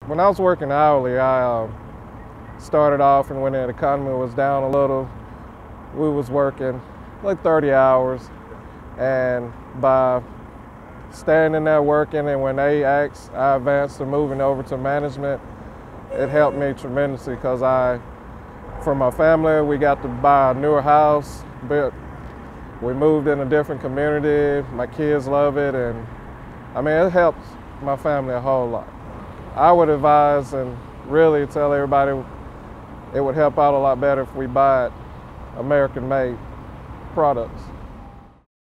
When I was working hourly, I started off, and when the economy was down a little, we was working like 30 hours. And by standing there working, and when they asked, I advanced to moving over to management, it helped me tremendously because for my family, we got to buy a newer house, but we moved in a different community. My kids love it, and I mean, it helps my family a whole lot. I would advise and really tell everybody it would help out a lot better if we buy American-made products.